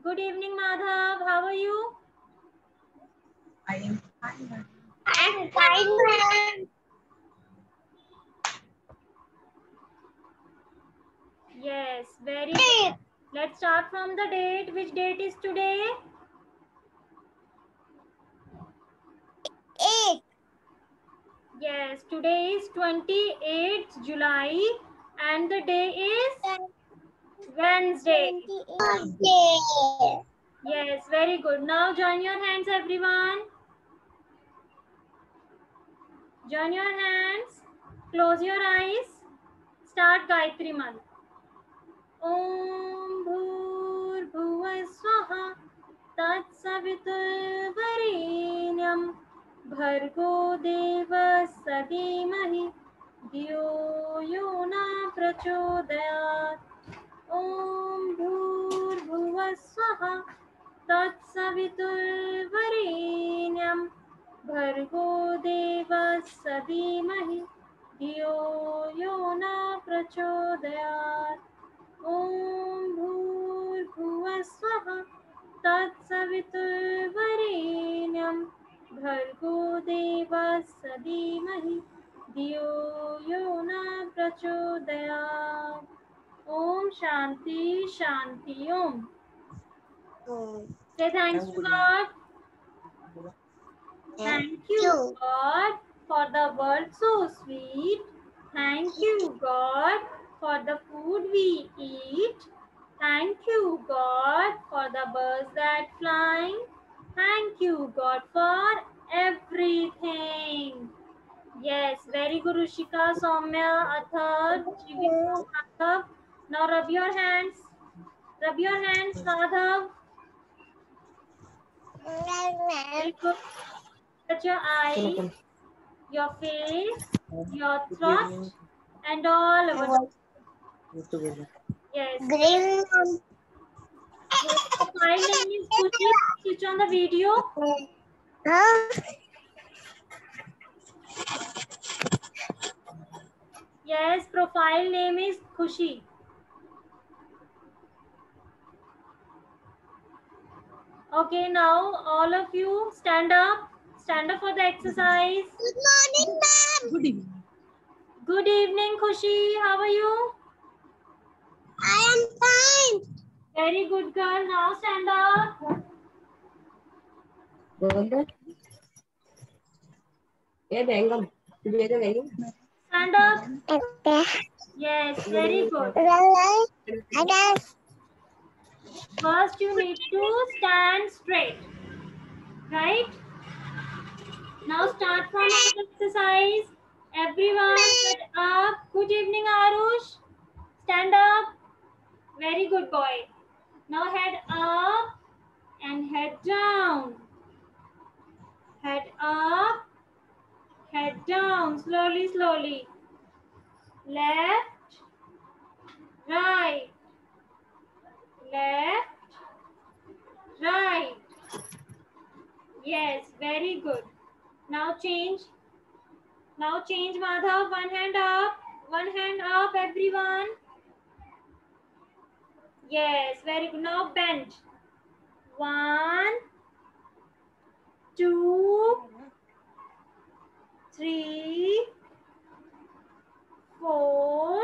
Good evening, Madhav. How are you? I am fine, ma'am. I'm fine, ma'am. Yes, very good. Let's start from the date. Which date is today? 8. Yes, today is 28th July and the day is Wednesday. 28. Yes, very good. Now join your hands, everyone. Join your hands. Close your eyes. Start Gayatri Mantra. Om Bhur Bhuva Swaha तत्सवितुर्वरेण्यं भर्गो देवस्य धीमहि धियो यो न प्रचोदयात् ॐ भूर्भुवः स्वः तत्सवितुर्वरेण्यं भर्गो देवस्य धीमहि धियो यो न प्रचोदयात् ॐ भूर्भुवः स्वः तत्सवितुर्वरेण्यं भर्गो देवस्य धीमहि धियो यो न प्रचोदयात् ओम शांति शांति ओम say thanks to God. Thank you God for the world so sweet. Thank you God for the food we eat. Thank you God for the birds that fly. Thank you God for everything. Yes, very good Rushika, Soumya, Athar, Shivika, Madhav. Now rub your hands. Rub your hands, Madhav. Very good. Touch your eyes, your face, your throat, and all over the. Yes. Green. Yes. Profile name is Kushi. Switch on the video. Huh? Yes, profile name is Khushi. Okay, now all of you stand up. Stand up for the exercise. Good morning, ma'am. Good evening. Good evening, Khushi. How are you? I am fine. Very good, girl. Now stand up. Stand up. Okay. Yes, very good. First, you need to stand straight. Right? Now start from the exercise. Everyone, get up. Good evening, Arush. Stand up. Very good, boy. Now head up and head down. Head up, head down. Slowly, slowly. Left, right. Left, right. Yes, very good. Now change. Now change, Madhav. One hand up. One hand up, everyone. Yes, very good. Now bend. 1, 2, 3, 4,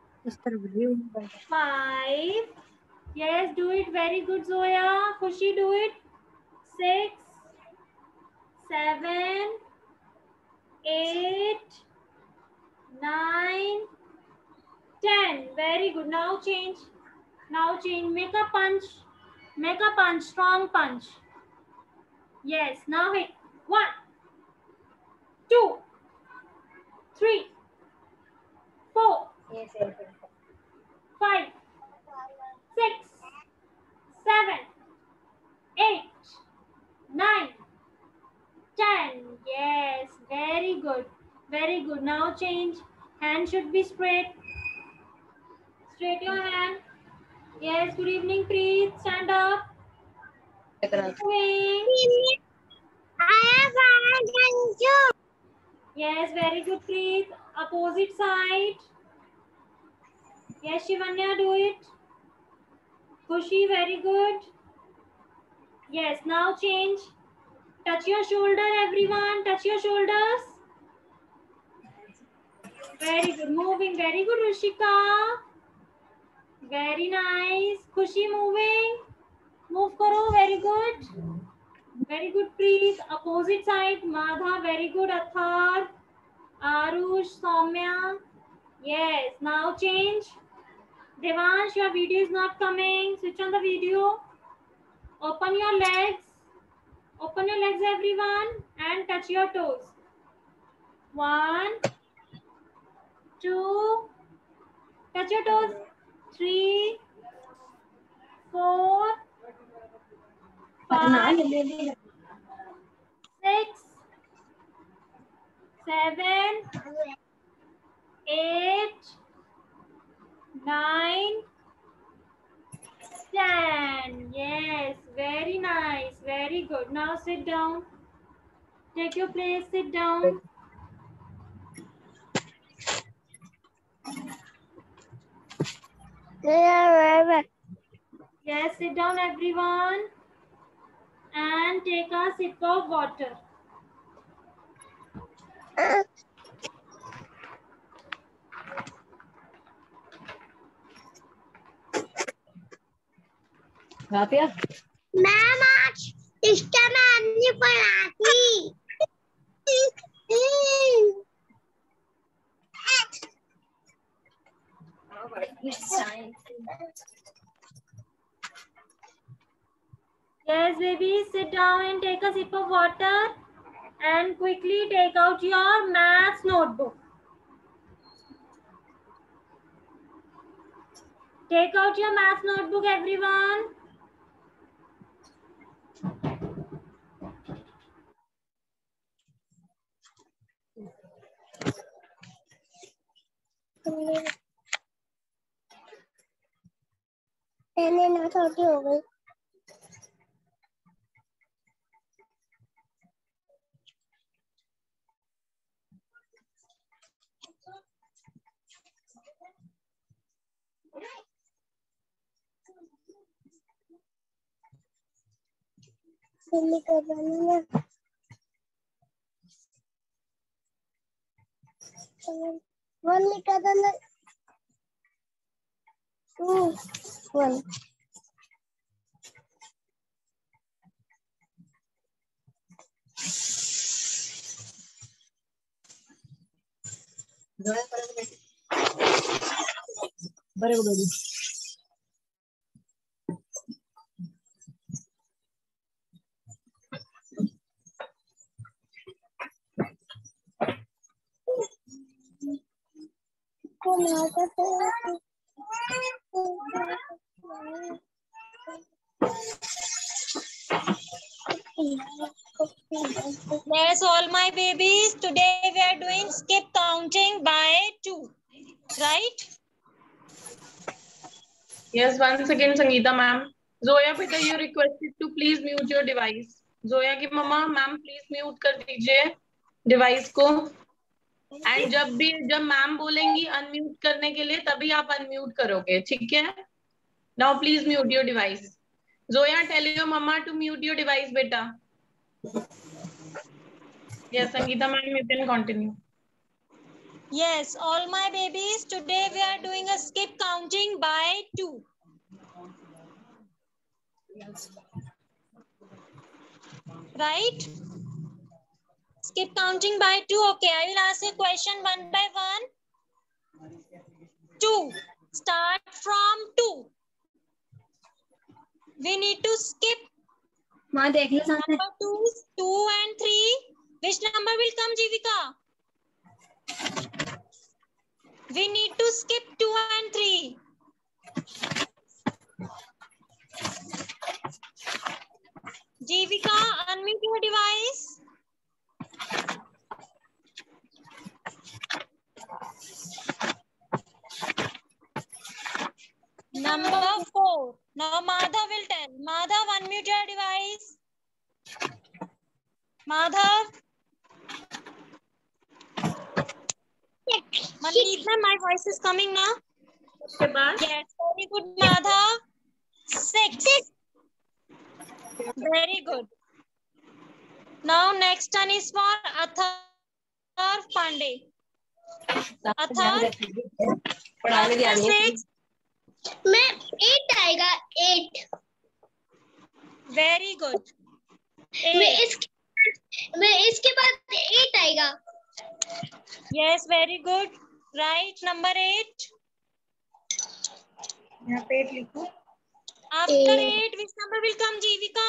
5. Yes, do it. Very good, Zoya. Khushi, do it. 6, 7, 8, 9, 10. Very good. Now change. Now change. Make a punch. Make a punch. Strong punch. Yes. Now hit. 1, 2, 3, 4, 5, 6, 7, 8, 9, 10. Yes. Very good. Very good. Now change. Hand should be straight. Straight your hand. Yes. Good evening, Preet. Stand up. Doing. I am fine. Thank you. Yes. Very good, Preet. Opposite side. Yes, Shivanya, do it. Khushi, very good. Yes, now change. Touch your shoulder, everyone. Touch your shoulders. Very good. Moving. Very good, Rishika. Very nice. Khushi moving. Move karo. Very good. Very good, Preet. Opposite side. Madha. Very good. Athar. Arush. Soumya. Yes. Now change. Devansh, your video is not coming. Switch on the video. Open your legs. Open your legs, everyone, and touch your toes. 1, 2, touch your toes. 3, 4, 5, 6, 7, 8, 9, 10. Yes, very nice. Very good. Now sit down. Take your place. Sit down. Yes, sit down, everyone, and take a sip of water. Ma'am आज Teesta ma'am ने पढ़ाती। Yes, baby, sit down and take a sip of water and quickly take out your maths notebook. Take out your maths notebook, everyone. पहले ना छोटी हो गई। Mummy का बनाना mummy का बनाना 2 1 बड़े बड़े को ना करते Yes, all my babies. Today we are doing skip counting by 2. Right? Yes, once again, Sangeeta ma'am. Zoya, beta, you requested to please mute your device. Zoya की मम्मा, मैम please mute कर दीजिए device को. And जब ma'am बोलेंगी unmute करने के लिए तभी आप अनम्यूट करोगे, ठीक है? Now please mute your device. Zoya, tell your mama to mute your device, beta. Yes, Sangeeta ma'am, you can continue. Yes, all my babies. Today we are doing a skip counting by 2. Right? Skip counting by 2. Okay, I will ask a question one by one. 2. Start from 2. We need to skip. Number 2, 2 and 3. Which number will come, Jivika? We need to skip 2 and 3. Jivika, unmute your device. Number 4. Now Madhav will tell. Madhav, unmute your device. Madhav. Manmeet, my voice is coming now. Yes, very good, Madhav. 6. Very good. Now next turn is for Athar Pandey. Athar, after 6. मैं 8 आएगा 8. Very good. मैं 8. इसके बाद 8 आएगा. Yes, very good. Right, number 8. यहाँ पे 8 लिखो. After 8, which number will come, Jeevika?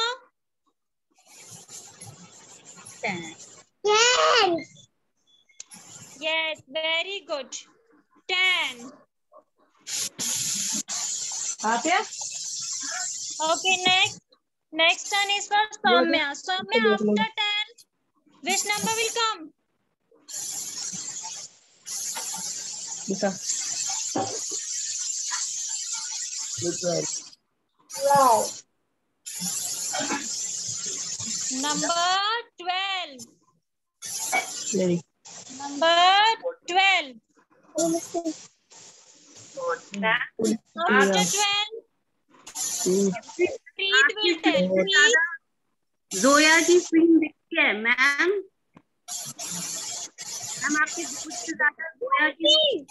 10. 10. Yes, very good. 10. Okay, next turn is for Soumya. Soumya, after 10, which number will come? Wow. Number 12. Number 12. After 12, Preet will tell. Preet, Zoya की screen देखी है ma'am. Ma'am आपके बहुत से ज्यादा जोया की.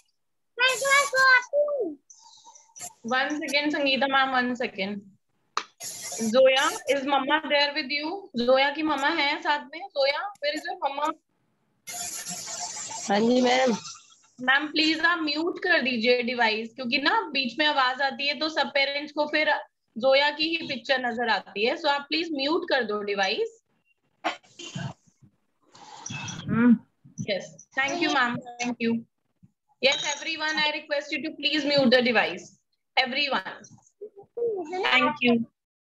1 second, Sangeeta ma'am, 1 second. Zoya, is mama there with you? Zoya की mama है साथ में? Zoya, where is your mama? हाँ जी मैम. मैम प्लीज आप म्यूट कर दीजिए डिवाइस, क्योंकि ना बीच में आवाज आती है तो सब पेरेंट्स को फिर जोया की ही पिक्चर नजर आती है. सो आप प्लीज म्यूट कर दो device. Yes, thank you ma'am, thank you. Yes, everyone, I request you to please mute the device. Everyone. Thank you.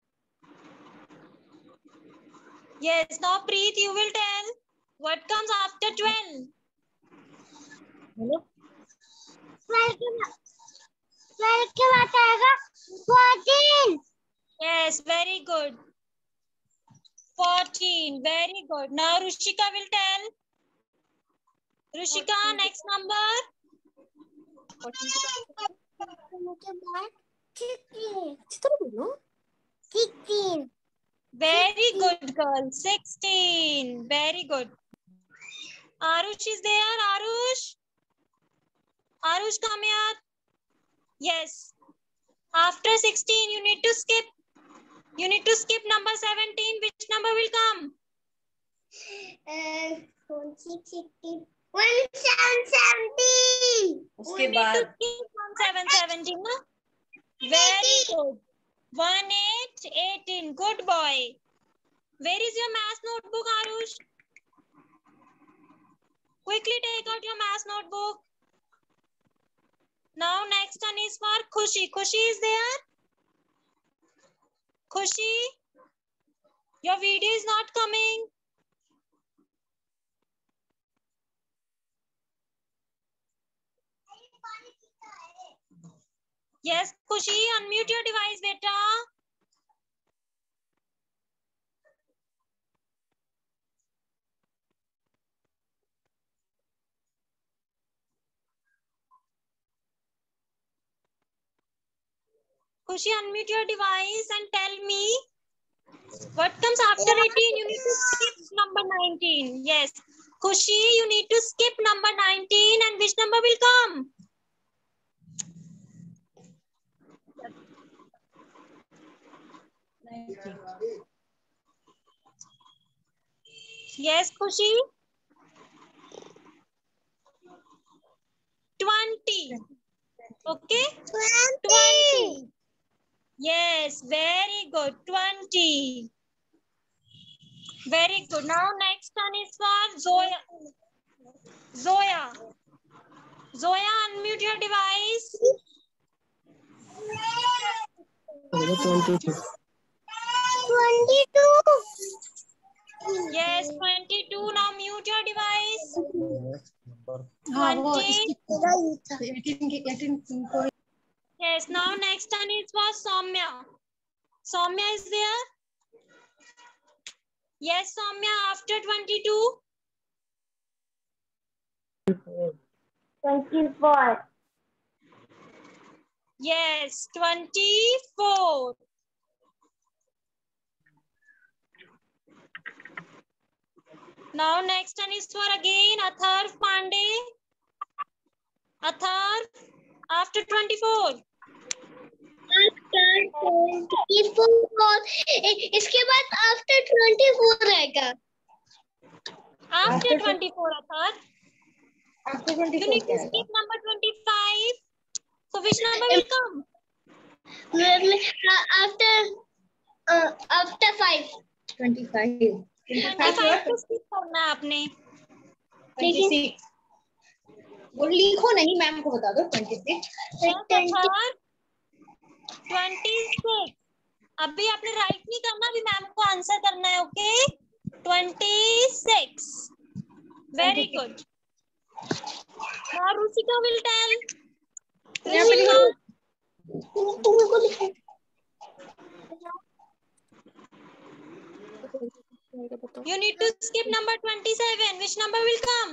yes, now Preet, you will tell. What comes after 12? के बाद आएगा 14. Yes, very good. 14, very good. Now Rushika will tell. Rushika, next number. के बाद 16. 16. Very good, girl. 16. Very good. Arush is there. Arush. Arush, come here. Yes. After 16, you need to skip. You need to skip number 17. Which number will come? 16. 17. उसके बाद 1717 ना? Very good. 18. Good boy. Where is your math notebook, Arush? Quickly take out your math notebook. Now next one is for Khushi. Khushi is there? Khushi, your video is not coming. Yes, Khushi, unmute your device, beta. Khushi, unmute your device and tell me what comes after 18. You need to skip number 19. Yes, Khushi, you need to skip number 19, and which number will come? Yes, Khushi. 20. Okay? 20. Yes, very good. 20. Very good. Now next one is for Zoya. Zoya. Zoya, unmute your device. 22. Yes, 22. Now mute your device. 20. Yes, now next one is for Soumya. Soumya is there? Yes, Soumya, after 22. 24. Yes, 24. Now next one is for again Atharv Pandey. Atharv, after 24. इसके बाद after 24 रहेगा. After 24, Atharv. After You 24 need to क्या skip number 25. So which number will come? After 5. 25. 25 को skip करना है आपने. 26. वो लिखो नहीं, मैम को बता दो. 26. Yes, Atharv. 26. अभी आपने राइट नहीं करना, अभी मैम को आंसर करना है. Okay, 26. Very good. Now Ruchika will tell. Ruchika, you need to skip number 27. Which number will come?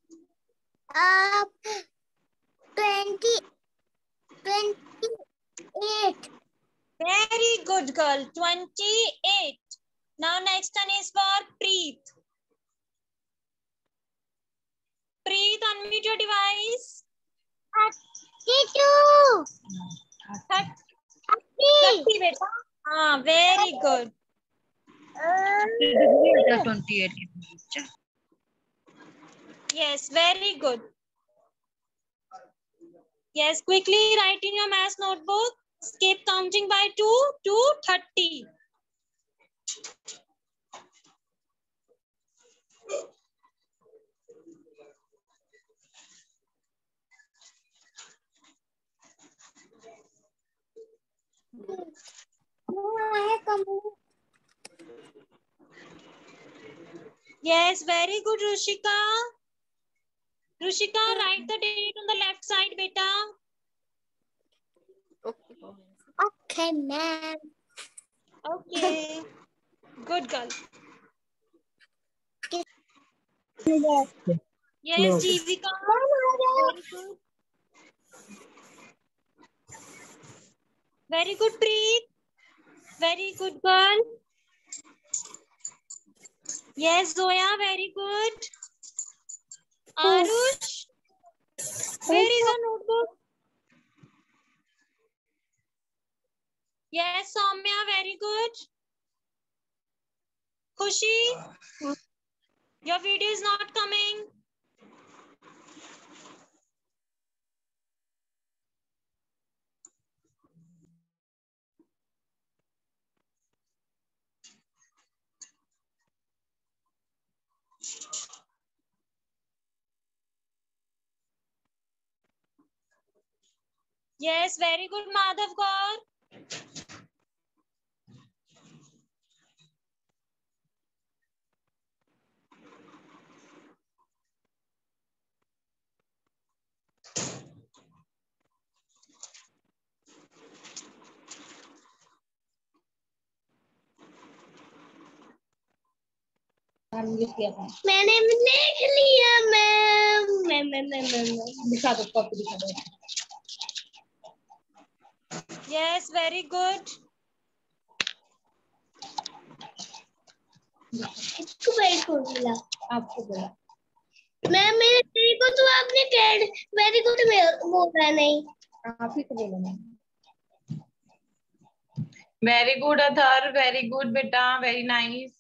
28. Very good, girl. 28. Now next one is for Preet. Preet, unmute your device. 32. 30 beta. हाँ, very good. 28. Yes, very good. Yes, quickly write in your math notebook. Skip counting by 2 to 30. Yes, very good, Rushika. Rushika, write the date on the left side, beta. Okay, ma'am. Okay. Good girl. Yes, Jeevika. Very good. Very good, Preet. Very good, girl. Yes, Zoya. Very good. Arush. Where is the notebook? Yes, Soumya. Very good. Khushi. Your video is not coming. Yes, very good, Madhav Gaur. मैंने लिख लिया ma'am. दिखा दो, copy दिखा दो. Yes, very good. इसको very good मिला. आपको बोला. मैम मेरे को तो आपने वेरी गुड बोला नहीं. आप ही को बोला ma'am. Very good, Athar. Very good, beta. Very nice.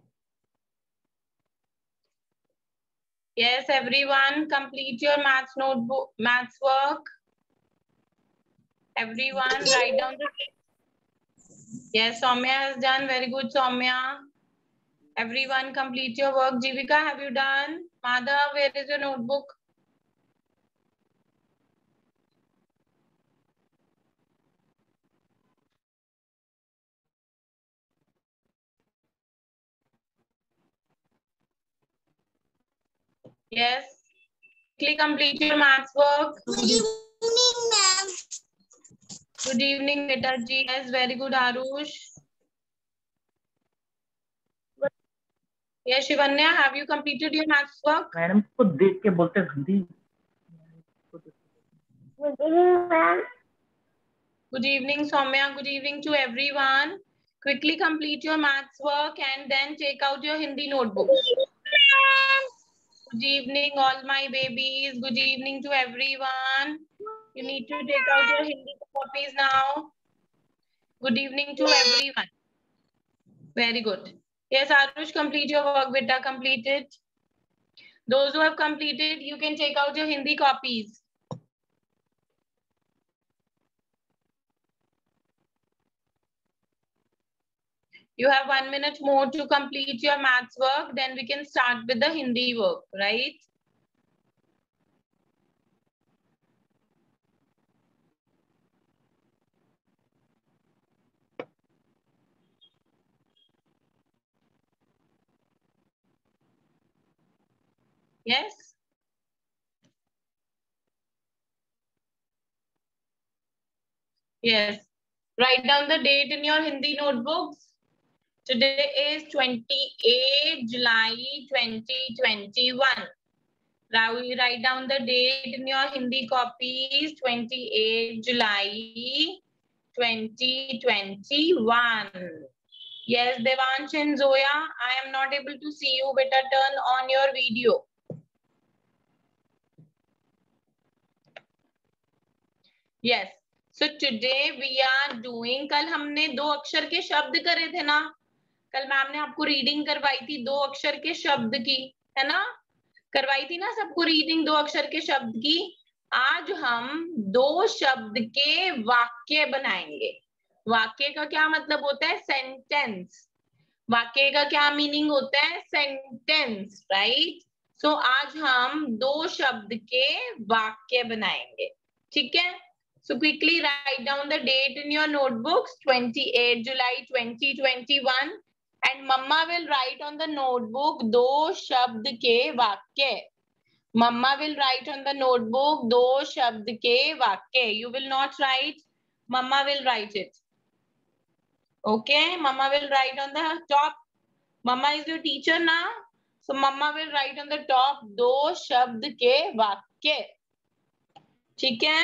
Yes, everyone, complete your maths notebook, maths work. Everyone, write down the. Yes, Soumya has done. Very good, Soumya. Everyone, complete your work. Jivika, have you done? Madhav, where is your notebook? Yes. Quickly complete your maths work. Good evening, ma'am. Good evening, beta ji. Yes, very good, Arush. Yes, Shivanya, have you completed your maths work? Madam को देख के बोलते घंटी. Good evening, ma'am. Good evening, Soumya. Good evening to everyone. Quickly complete your maths work and then take out your Hindi notebooks. Good evening, all my babies. Good evening to everyone. You need to take out your Hindi copies now. Good evening to everyone. Very good. Yes, Arush, complete your work, beta. Complete it. Those who have completed, you can take out your Hindi copies. You have 1 minute more to complete your maths work. Then we can start with the Hindi work, right? Yes? Yes. Write down the date in your Hindi notebooks. Today is 28 July 2021. Now you write down the date in your Hindi copies, 28 July 2021. Yes, Devansh and Zoya, I am not able to see you. Better turn on your video. Yes. So today we are doing, कल हमने 2 अक्षर के शब्द करे थे ना, कल ma'am ने आपको रीडिंग करवाई थी 2 अक्षर के शब्द की, है ना, करवाई थी ना सबको रीडिंग 2 अक्षर के शब्द की। आज हम 2 शब्द के वाक्य बनाएंगे। वाक्य का क्या मतलब होता है? सेंटेंस। वाक्य का क्या मीनिंग होता है? Sentence, right. सो आज हम 2 शब्द के वाक्य बनाएंगे, ठीक है। So quickly write down the date in your notebooks, 28 July 2021, and Mama will write on the notebook 2 शब्द के वाक्य। Mama will write on the notebook 2 शब्द के वाक्य। You will not write, Mama will write it. Okay, Mama will write on the top. Mama is your teacher now, so Mama will write on the top 2 शब्द के वाक्य, ठीक है।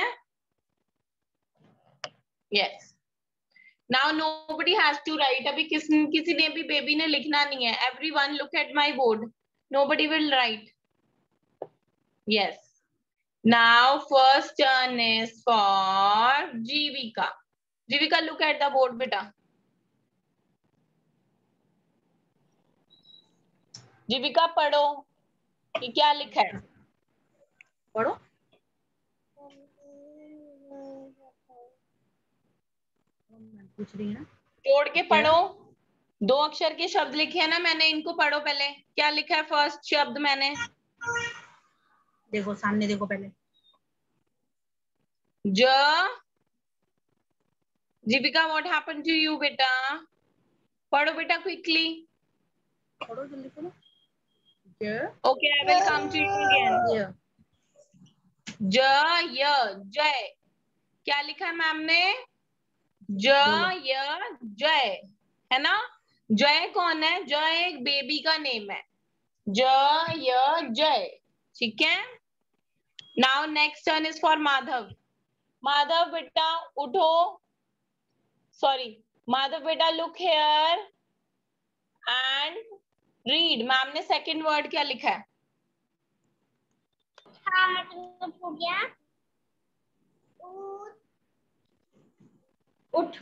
Yes. Now nobody has to write. अभी किसी ने भी baby ने लिखना नहीं है. Everyone look at my board. Nobody will write. Yes. Now first turn is for Jivika. Jivika, look at the board, बेटा. जीविका पढ़ो कि क्या लिखा है, पढ़ो। पूछ रही है ना, तोड़ के पढ़ो। 2 अक्षर के शब्द लिखे हैं ना मैंने, इनको पढ़ो पहले। क्या लिखा है फर्स्ट शब्द मैंने? देखो सामने देखो पहले। Jeevika, what happened to you बेटा? पढ़ो बेटा क्विकली। पढ़ो जल्दी पढ़ो। Okay, I will come to you again. Jay. क्या लिखा है मैम ने? जय, है ना। जय कौन है? जय एक बेबी का नेम है। जय, ठीक है। Now next turn is for Madhav. Madhav बेटा उठो, सॉरी माधव बेटा look here and read. Ma'am ने सेकंड वर्ड क्या लिखा है? उठ।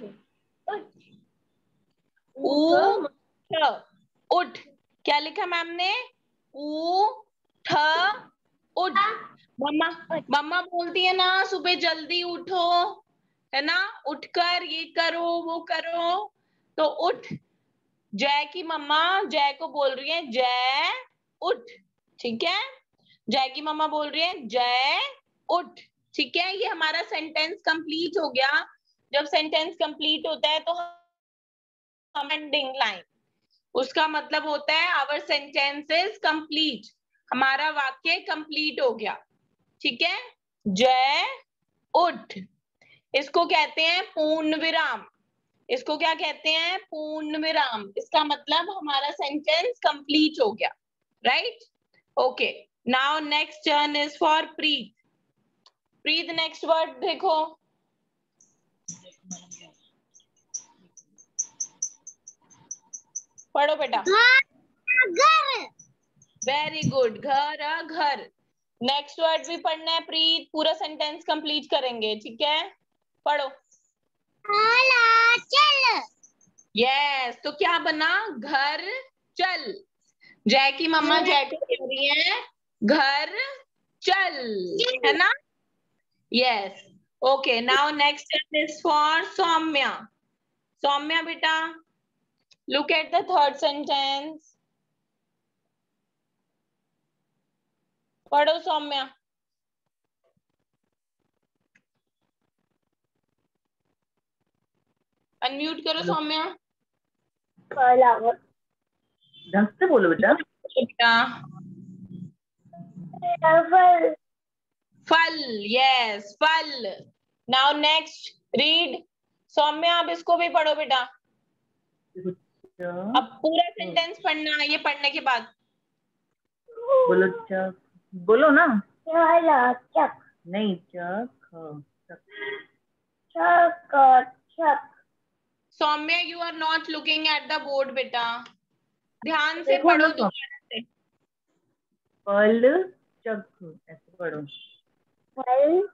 उठ। क्या लिखा मैम ने? उठ। उठ। मम्मा बोलती है ना सुबह जल्दी उठो, है ना, उठकर ये करो वो करो, तो उठ। जय की मम्मा जय को बोल रही है जय उठ, ठीक है। जय की मम्मा बोल रही है जय उठ, ठीक है। ये हमारा सेंटेंस कंप्लीट हो गया। जब सेंटेंस कंप्लीट होता है तो हम एंडिंग लाइन, उसका मतलब होता है आवर सेंटेंस इज कंप्लीट, हमारा वाक्य कंप्लीट हो गया, ठीक है। जय उठ, इसको कहते हैं पूर्ण विराम। इसको क्या कहते हैं? पूर्ण विराम। इसका मतलब हमारा सेंटेंस कंप्लीट हो गया, right. Okay, now next turn is for Preet. Preet next word देखो। पढ़ो बेटा। घर। वेरी गुड, घर घर। नेक्स्ट वर्ड भी पढ़ना है प्रीत, पूरा सेंटेंस कंप्लीट करेंगे, ठीक है? पढ़ो। चल। यस, तो क्या बना? घर चल। जय की मम्मा जय को कह रही है घर चल, है ना? Yes, okay. Now next is for Saumya. Saumya बेटा, look at the third sentence. पढ़ो सौम्या। अनम्यूट करो सौम्या। ढंग से बोलो बेटा। बेटा फल, यस फल। Now next read. सौम्या अब इसको भी पढ़ो बेटा। अब पूरा सेंटेंस पढ़ना है ये पढ़ने के बाद। बोलो चक, बोलो ना। चक नहीं, चक चक चक। Saumya you are not looking at the board बेटा, ध्यान से देखो पढ़ो ना, दोबारा से। फल चक, ऐसे पढ़ो। फल,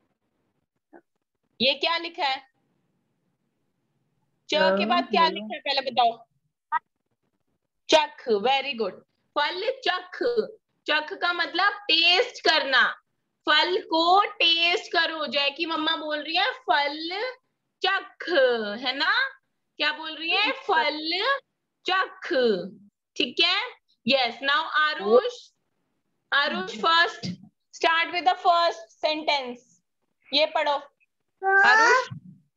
ये क्या लिखा है? च के बाद क्या बोलो। लिखा है पहले बताओ। चख, वेरी गुड। फल चख, चख का मतलब टेस्ट करना। फल को टेस्ट करो। जय की मम्मा बोल रही है फल चख, है ना? क्या बोल रही है? फल चख, ठीक है? Yes, now Aarush. Aarush first start with the first sentence. ये पढ़ो आरुष।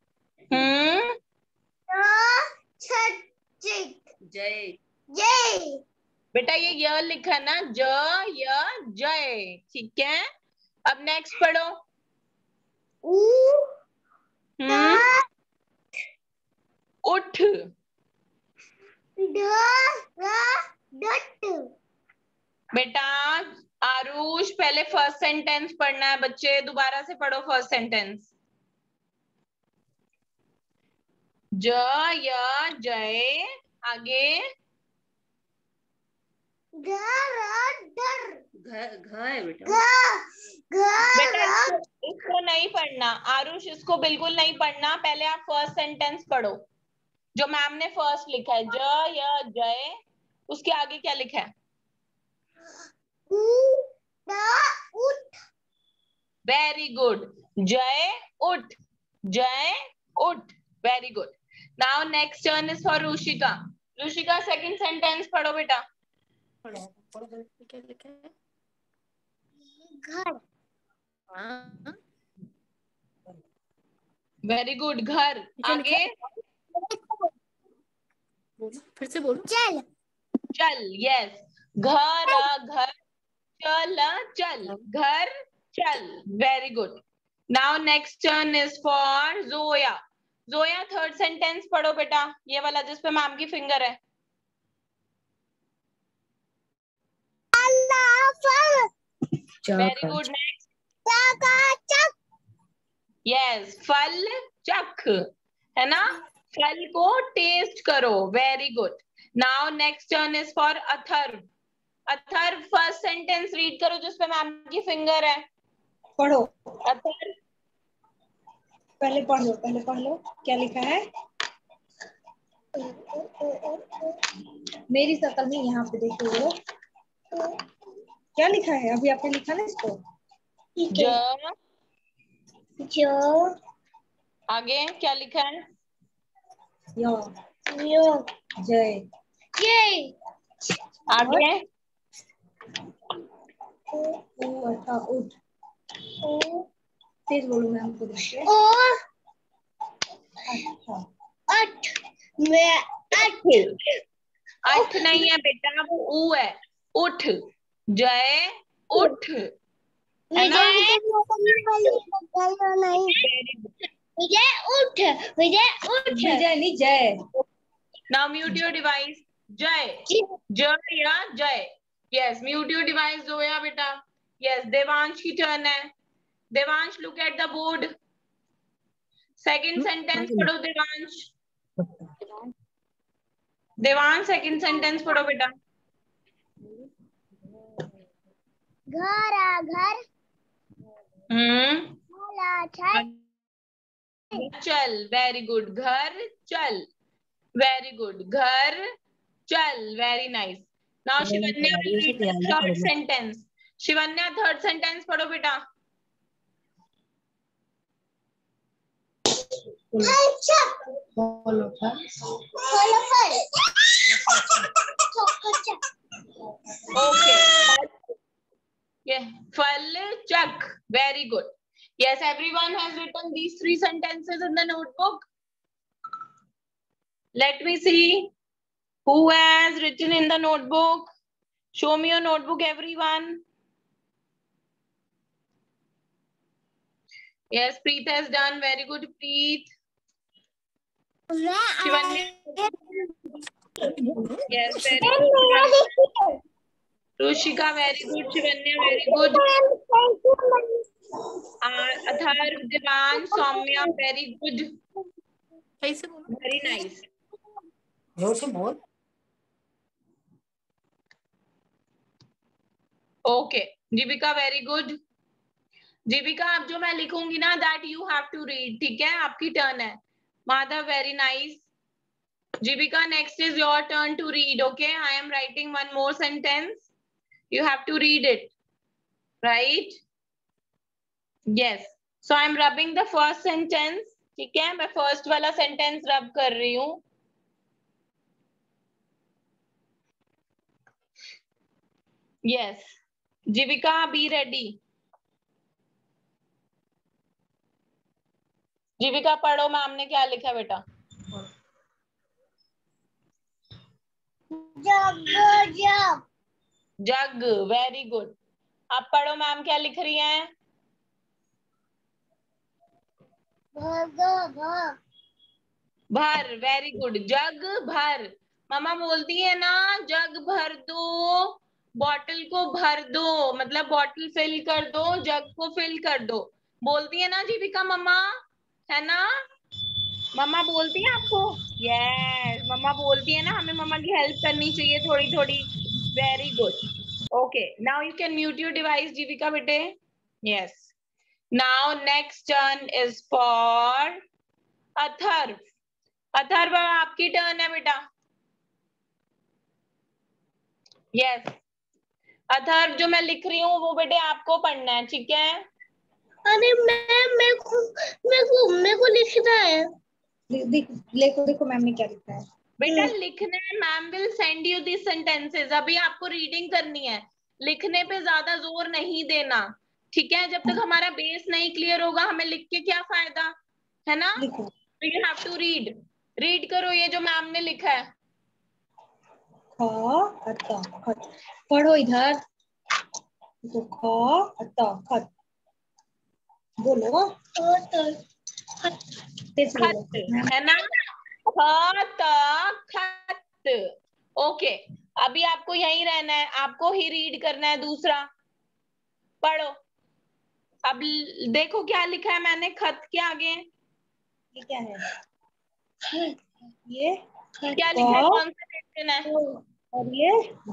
जय। जय। बेटा ये य लिखा है ना, ज य जय, ठीक है? अब नेक्स्ट पढ़ो। उठ। बेटा आरुष पहले फर्स्ट सेंटेंस पढ़ना है बच्चे, दोबारा से पढ़ो फर्स्ट सेंटेंस। ज य जय, आगे घ है बेटा। बेटा इसको नहीं पढ़ना आरुष, इसको बिल्कुल नहीं पढ़ना। पहले आप फर्स्ट सेंटेंस पढ़ो जो मैम ने फर्स्ट लिखा है, ज य जय, उसके आगे क्या लिखा है? वेरी गुड, जय उठ, जय उठ, very good. Now next turn is for Rushika. Rushika second sentence पढ़ो बेटा। क्या लिखा है? घर। वेरी गुड, घर। आगे बोलो, फिर से बोलो। चल। चल, यस, घर घर, चल चल, घर चल, very good. Now next turn is for Zoya. Zoya third sentence पढ़ो बेटा, ये वाला जिसपे मैम की फिंगर है। Very good, next. यस, फल चख, है ना? फल को टेस्ट करो, very good. Now next turn is for Atharv. Atharv first sentence read करो जिसपे मैम की फिंगर है। पढ़ो, अथर्व पहले पढ़ लो क्या लिखा है। मेरी शक्ल में यहाँ पे देखो क्या लिखा है। अभी आपने लिखा ना इसको। जो आगे क्या लिखा है? यो यो जय। जय। आगे उठ। तेज बोलो मैम को देख के। अच्छा, अठ में अठ। अठ नहीं है बेटा, वो ऊ है। उठ, जय उठ, है ना? विजय उठ। विजय उठ। विजय नहीं Jay. Now mute your device. Jay, Jay या Jay. Yes, mute your device Zoya बेटा। यस, देवांश की टर्न है। Devansh look at the board. Second sentence पढ़ो देवांश। देवांश सेकंड सेंटेंस पढ़ो बेटा। घर घर चल, वेरी गुड, घर चल, वेरी गुड, घर चल, very nice. Now Shivanya will read the third sentence. Shivanya third sentence पढ़ो बेटा। Okay. Yeah, फल चक, very good. Yes, everyone has written these 3 sentences in the notebook. Let me see who has written in the notebook. Show me your notebook, everyone. Yes, Preet has done. Very good, Preet. Shivanya. Yes, very good. Rushika, very good. Shivanya, very good. Athar, Divan, Soumya, very good. Very nice. Okay, Jivika, very good. जीविका, अब जो मैं लिखूंगी ना, that you have to read. ठीक है, आपकी turn है. Madhav, very nice. Jeevika, next is your turn to read. Okay, I am writing one more sentence. You have to read it, right? Yes. So I am rubbing the first sentence. ठीक है, मैं first वाला sentence rub कर रही हूँ. Yes. Jeevika, be ready. जीविका, पढ़ो ma'am ने क्या लिखा बेटा. जग जग जग, वेरी गुड. अब पढ़ो मैम क्या लिख रही हैं. भर, वेरी गुड. जग भर. मामा बोलती है ना, जग भर दो, बॉटल को भर दो, मतलब बॉटल फिल कर दो, जग को फिल कर दो. बोलती है ना जीविका मम्मा, है ना. मम्मा बोलती है आपको. यस, मम्मा बोलती है ना, हमें मम्मा की हेल्प करनी चाहिए थोड़ी थोड़ी. Very good. Okay, now you can mute your device Jeevika बेटे. Yes. Now next turn is for Atharv. Atharv, आपकी टर्न है बेटा. यस. अथर्व, जो मैं लिख रही हूँ वो बेटे आपको पढ़ना है, ठीक है. अरे मैम, मेरे को लिखना है. देखो देखो मैम ने क्या लिखा है. बेटा लिखना है. Ma'am will send you this sentences. अभी आपको रीडिंग करनी है, लिखने पे ज्यादा जोर नहीं देना, ठीक है. जब तक हमारा बेस नहीं क्लियर होगा, हमें लिख के क्या फायदा, है ना. तो you have to read. Read करो ये जो मैम ने लिखा है. खत. पढ़ो इधर. खत. बोलो. खत, है ना. खत. ओके, अभी आपको यहीं रहना है, आपको ही रीड करना है. दूसरा पढ़ो. अब देखो क्या लिखा है मैंने खत के आगे. ये क्या है. ये क्या लिखा है, कौन सा सेक्शन है. और ये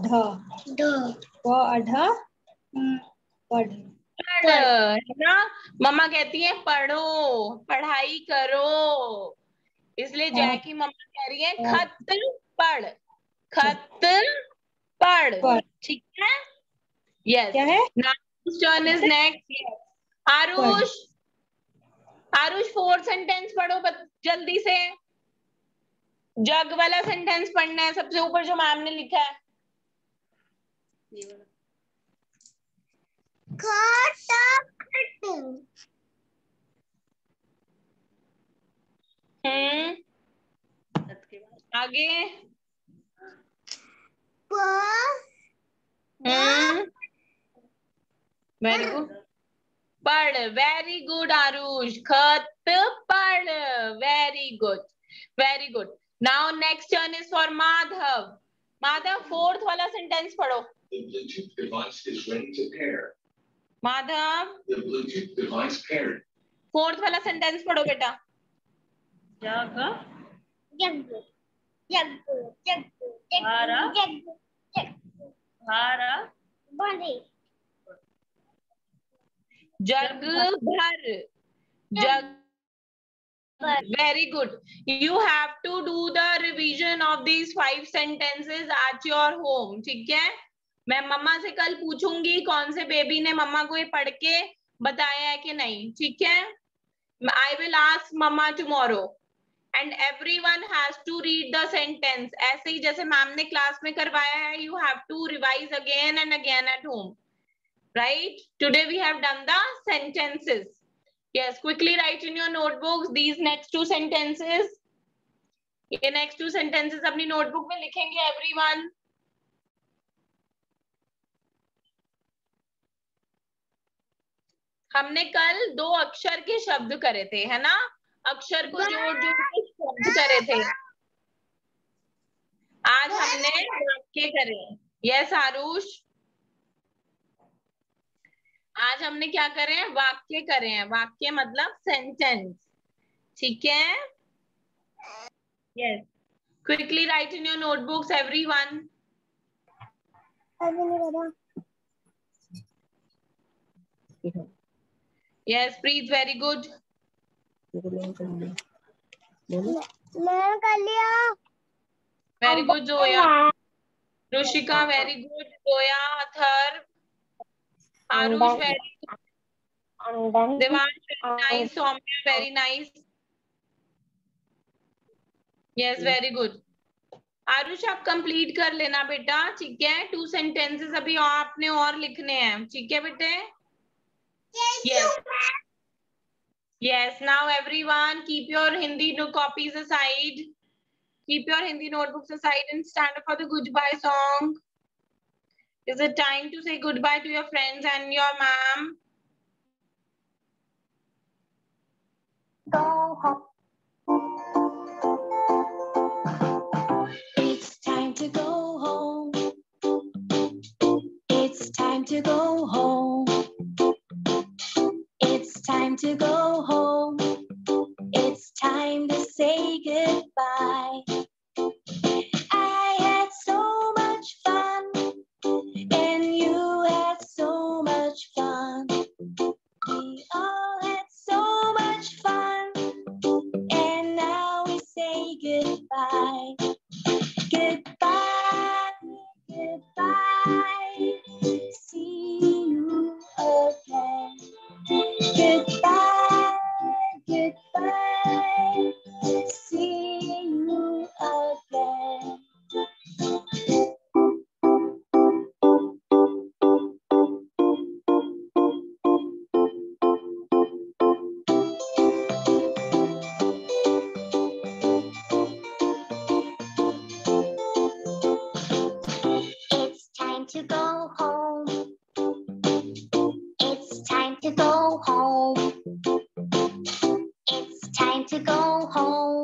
ढ पढ़. है ना. मम्मा कहती है पढ़ो, पढ़ाई करो, इसलिए जय की मम्मा कह रही है खत पढ़. खत पढ़, ठीक है. यस. क्या है. Turn is next. Aarush, Aarush 4th sentence पढ़ो जल्दी से. जग वाला सेंटेंस पढ़ना है, सबसे ऊपर जो मैम ने लिखा है. आगे. Very good. पढ़, वेरी गुड आरुष. खत पढ़, very good, very good. Now next turn is for Madhav. Madhav 4th वाला सेंटेंस पढ़ो. The Bluetooth device is ready to pair. Madhav, The Bluetooth device paired. 4th वाला सेंटेंस पढ़ो बेटा. जग जग जग जग भारा जग जग भारा बड़े जग भर, जग. Very good. You have to do the revision of these 5 sentences at your home. ठीक है? मैं मम्मा से कल पूछूंगी कौन से बेबी ने मम्मा को ये पढ़ के बताया है कि नहीं. ठीक है? I will ask mama tomorrow. And everyone has to read the sentence. ऐसे ही जैसे मैम ने क्लास में करवाया है, you have to revise again and again at home. Right? Today we have done the sentences. Yes, quickly write in your notebooks these next 2 sentences. ये next 2 sentences अपनी notebook में लिखेंगे everyone. हमने कल 2 अक्षर के शब्द करे थे, है ना? अक्षर को जोड़ जोड़ के शब्द करे थे. आज हमने वाक्य करे. यस आरुष, आज हमने क्या करे हैं? वाक्य करे हैं. वाक्य मतलब सेंटेंस. ठीक है? Yes, quickly write in your notebooks everyone. Yes Preet, very good. मैं कर लिया. Very good Zoya. Rushika very good. Zoya, Athar, Aarush very good. Devansh very nice. Saumya very nice. Yes very good. Aarush आप कंप्लीट कर लेना बेटा. ठीक है? 2 सेंटेंसेस अभी आपने और लिखने हैं. ठीक है बेटे? Yes. Yes, now everyone keep your Hindi copies aside. Keep your Hindi notebooks aside and stand up for the goodbye song. Is it time to say goodbye to your friends and your ma'am? Go home. It's time to go home. It's time to go home. It's time to go home. It's time to say goodbye. I had so much fun, and you had so much fun. We all had so much fun, and now we say goodbye. Goodbye, goodbye. See you again. Goodbye, goodbye. See you again. It's time to go home. It's time to go home. It's time to go home.